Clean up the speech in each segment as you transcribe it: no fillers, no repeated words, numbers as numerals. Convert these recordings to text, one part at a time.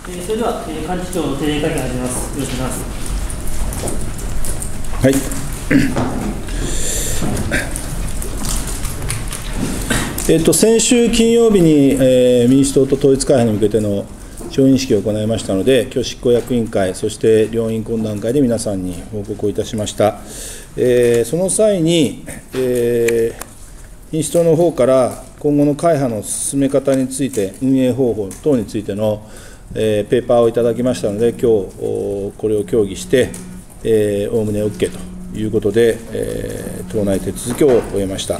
それでは、幹事長の定例会見を始めます。よろしくお願いします。 はい。先週金曜日に、民主党と統一会派に向けての調印式を行いましたので、今日執行役員会、そして両院懇談会で皆さんに報告をいたしました。その際に、民主党の方から今後の会派の進め方について、運営方法等についての、ペーパーをいただきましたので、今日これを協議して、おおむね OK ということで、党内手続きを終えました。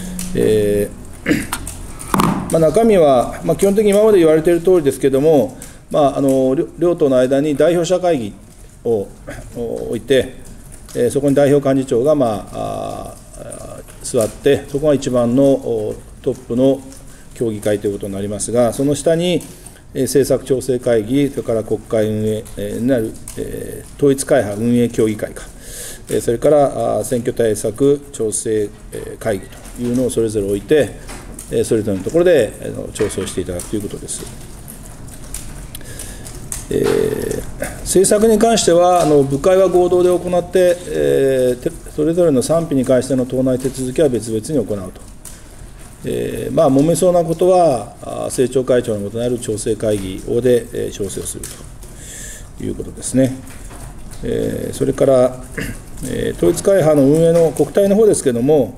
中身は、基本的に今まで言われているとおりですけれども、両党の間に代表者会議を置いて、そこに代表幹事長が座って、そこが一番のトップの協議会ということになりますが、その下に政策調整会議、それから国会運営になる統一会派運営協議会か、それから選挙対策調整会議というのをそれぞれ置いて、それぞれのところで調整をしていただくということです。政策に関しては、部会は合同で行って、それぞれの賛否に関しての党内手続きは別々に行うと。揉めそうなことは、政調会長のもとにある調整会議で調整をするということですね。それから、統一会派の運営の国対の方ですけれども、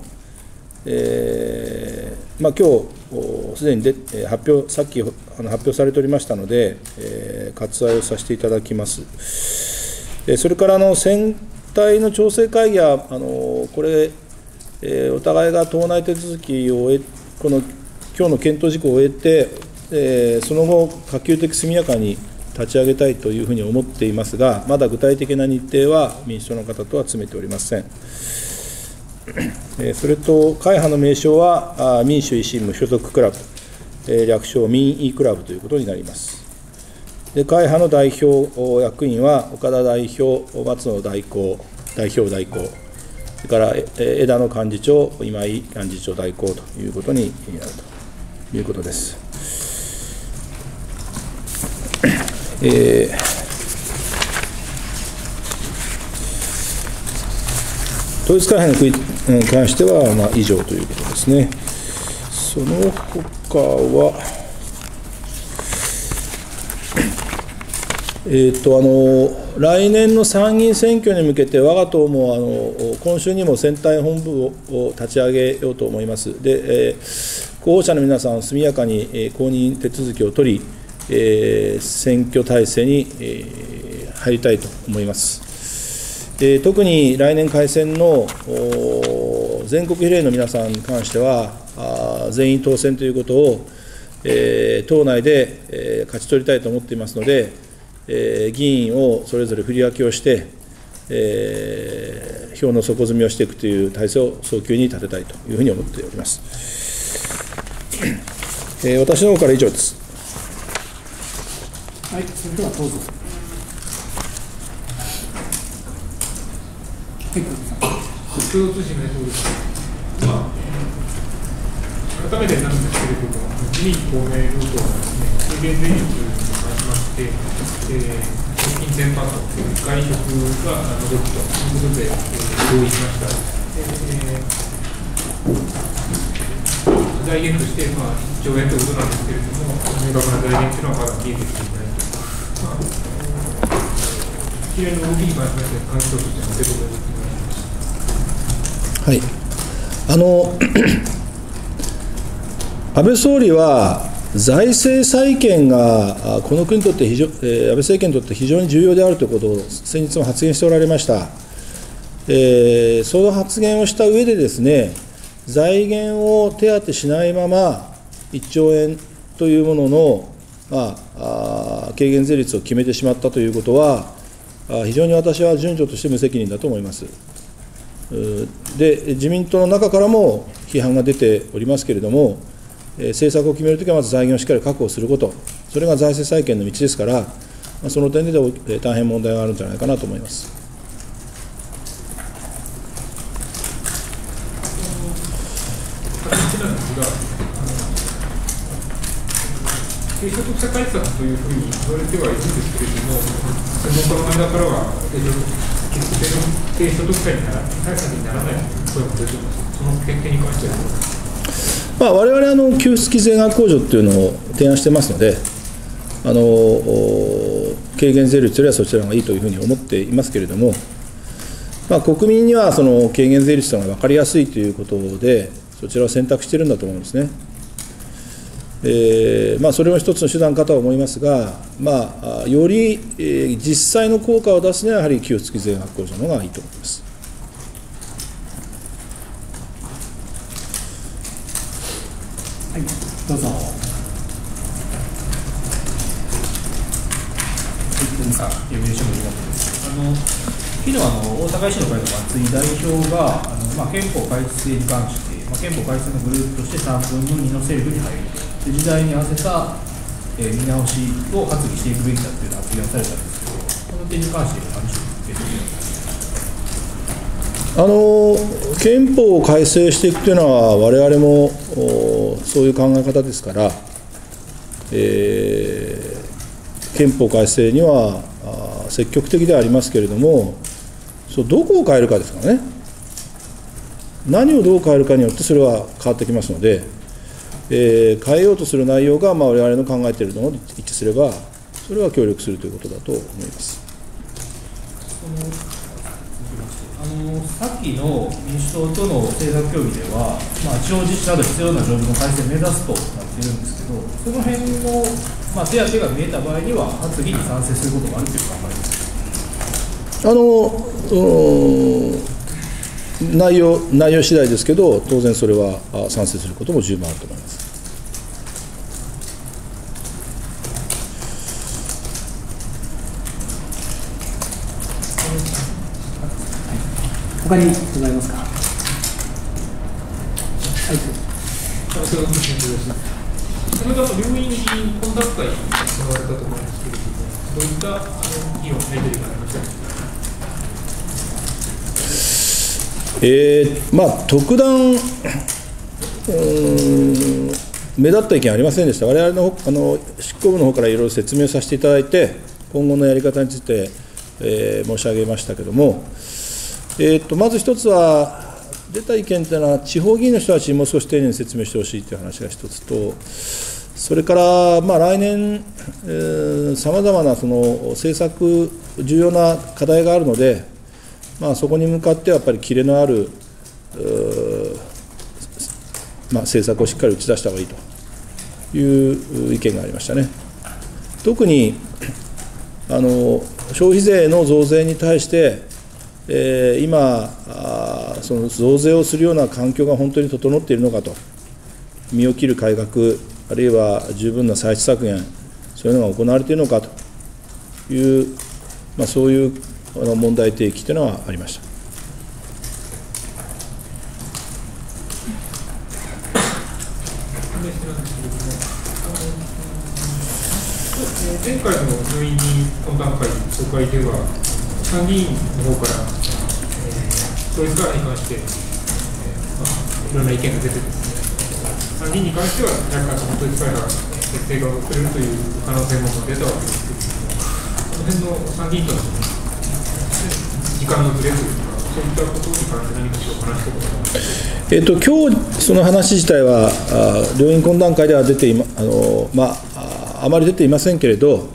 今日すでにさっき発表されておりましたので、割愛をさせていただきます。それから選対の調整会議は、これ、お互いが党内手続きを終え、今日の検討事項を終えて、その後、可及的速やかに立ち上げたいというふうに思っていますが、まだ具体的な日程は民主党の方とは詰めておりません。それと、会派の名称は民主維新無所属クラブ、略称民意クラブということになります。で、会派の代表役員は、岡田代表、松野代行、代表代行、それから枝野幹事長、今井幹事長代行ということになるということです。統一会派に関しては以上ということですね。その他は、来年の参議院選挙に向けて、我が党も今週にも選対本部を立ち上げようと思います。で、候補者の皆さん、速やかに公認手続きを取り、選挙体制に入りたいと思います。特に来年改選の全国比例の皆さんに関しては、全員当選ということを、党内で勝ち取りたいと思っていますので、議員をそれぞれ振り分けをして、票の底積みをしていくという体制を早急に立てたいというふうに思っております。私の方から以上です。 はい、それではどうぞ。 共通信の改めてなんですけれども、自民公明両党がですね、軽減税率に関しまして、平均 10% 外食が除くということで合意しました。財源として1兆円ということなんですけれども、明確な財源というのはまだ見えてきていないと。一連の動きに関しまして、幹事長としての受け止めをはい、安倍総理は、財政再建がこの国にとって安倍政権にとって非常に重要であるということを先日も発言しておられました。その発言をした上でですね、財源を手当てしないまま1兆円というものの、軽減税率を決めてしまったということは、非常に私は順序として無責任だと思います。で、自民党の中からも批判が出ておりますけれども、政策を決めるときはまず財源をしっかり確保すること、それが財政再建の道ですから、その点で大変問題があるんじゃないかなと思います。 低所得者対策といういうふうに言われてはいるんですけれども、専門家の間からは、結局、低所得者に対策にならないという声も出ています。その点に関しては、 我々給付付き税額控除っていうのを提案してますので、軽減税率よりはそちらがいいというふうに思っていますけれども、国民にはその軽減税率が分かりやすいということで、そちらを選択しているんだと思うんですね。それも一つの手段かとは思いますが、より、実際の効果を出すには、やはり給付付き税額控除の方がいいと思います。 はい、どうぞ。 読売新聞昨日大阪維新の会の松井代表が憲法改正に関して、憲法改正のグループとして3分の2の勢力に入ると、時代に合わせた、見直しを発議していくべきだという発言をされたんですけど、この点に関しては何でしょうか。 憲法を改正していくというのは、我々もそういう考え方ですから、憲法改正には積極的ではありますけれども、どこを変えるかですからね、何をどう変えるかによってそれは変わってきますので、変えようとする内容が我々の考えているのと一致すれば、それは協力するということだと思います。 さっきの民主党との政策協議では、地方自治など必要な条文の改正を目指すとなっているんですけど、その辺の、手当が見えた場合には、発議に賛成することがあるという考えですか。 内容次第ですけど、当然それは賛成することも十分あると思います。 他にございますか。はい。 それが両院議員懇談会に行われたと思うんですけれども、そういった議論を経ていかれましたでしょうか。 特段目立った意見はありませんでした。我々の執行部の方からいろいろ説明させていただいて、今後のやり方について、申し上げましたけれども、まず一つは、出た意見というのは、地方議員の人たちにもう少し丁寧に説明してほしいという話が一つと、それから、来年、さまざまなその政策、重要な課題があるので、そこに向かってやっぱりキレのある政策をしっかり打ち出した方がいいという意見がありましたね。特に消費税の増税に対して、今、その増税をするような環境が本当に整っているのかと、身を切る改革、あるいは十分な歳出削減、そういうのが行われているのかという、そういう問題提起というのはありました。 前回の両院議員懇談会、総会では、参議院の方から、統一カラーに関して、いろんな意見が出てですね、参議院に関しては、若干統一カラー決定が遅れるという可能性も出たわけですけれども、この辺の参議院との時間のずれというか、そういったことに関して何かお話したことがありますか。 今日その話自体は、両院懇談会では出てあまり出ていませんけれど、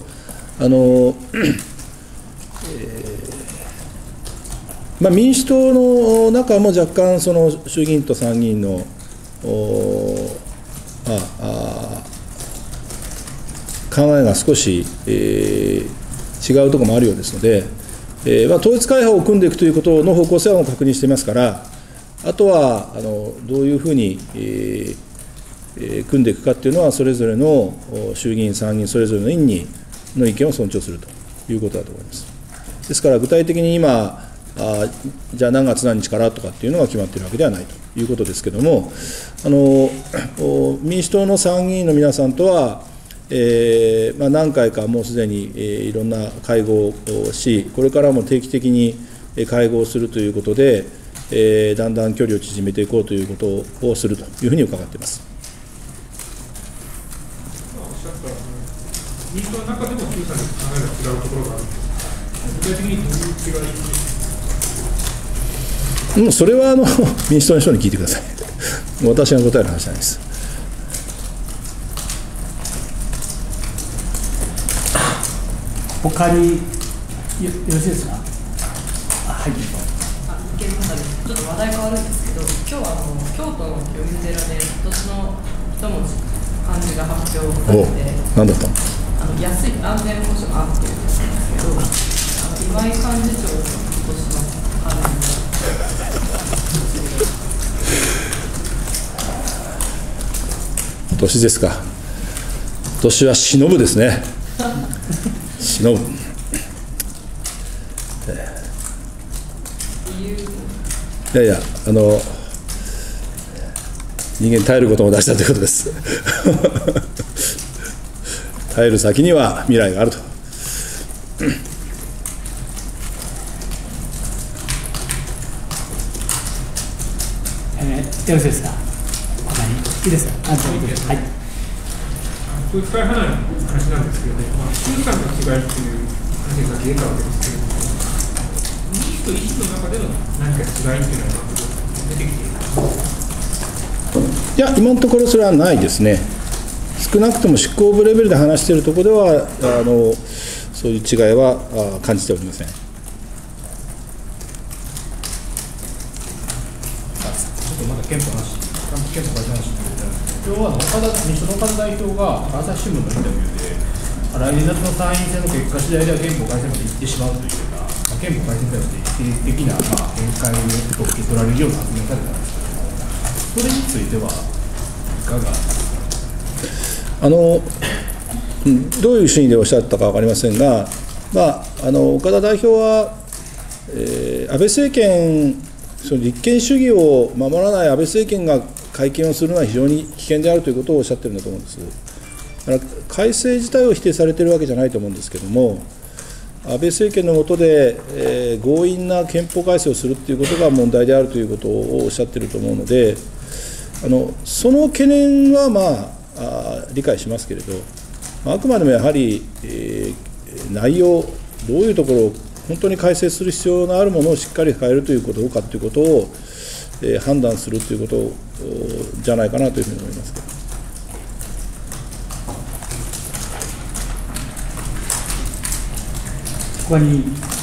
民主党の中も若干、その衆議院と参議院の考えが少し、違うところもあるようですので、統一会派を組んでいくということの方向性は確認していますから、あとはどういうふうに、組んでいくかというのは、それぞれの衆議院、参議院、それぞれの院の意見を尊重するということだと思います。ですから、具体的に今、じゃあ何月何日からとかっていうのが決まっているわけではないということですけれども、民主党の参議院の皆さんとは、何回かもうすでに、いろんな会合をし、これからも定期的に会合をするということで、だんだん距離を縮めていこうということをするというふうに伺っています。 民主党の中でも小さな考えが違うところがあるんです。具体的にどういう違いですか。 それは民主党の人に聞いてください。私が答える話じゃないです。 他によろしいですか。はい。 ちょっと話題変わるんですけど、今日京都の清水寺で今年の一文字漢字が発表されて、 何だったの？ 安い安全保障の案っていうんですけど、今井幹事長の今年の漢字今年ですか。今年は忍ぶですね。忍ぶ。いやいや、人間耐えることも大事だということです。耐える先には未来があると。 よろしいですか。他にいいですか。はい。 こういう使い離れの話なんですけどね、衆参の違いっていう話が出たわけですけれども、民主と維新の中での何か違いっていうのは出てきている。 いや、今のところそれはないですね。少なくとも執行部レベルで話しているところではそういう違いは感じておりません。 ちょっとまだ憲法改正の話になるんですけど、今日民主党の岡田代表が朝日新聞のインタビューで、来年夏の参院選の結果次第では憲法改正まで行ってしまうというような、憲法改正に対して否定的な見解を受け取られるような発言されたんですけど、それについてはいかがどういう真意でおっしゃったか分かりませんが、岡田代表は、安倍政権、その立憲主義を守らない安倍政権が会見をするのは非常に危険であるということをおっしゃっているんだと思うんです。だから改正自体を否定されているわけじゃないと思うんですけれども、安倍政権の下で、強引な憲法改正をするということが問題であるということをおっしゃっていると思うので、その懸念は理解しますけれど、あくまでもやはり、内容、どういうところを本当に改正する必要のあるものをしっかり変えるということかということを、判断するということじゃないかなというふうに思いますけど。 他に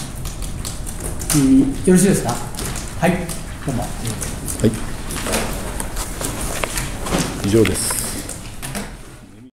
よろしいですか。はい。どうも。 はい。以上です。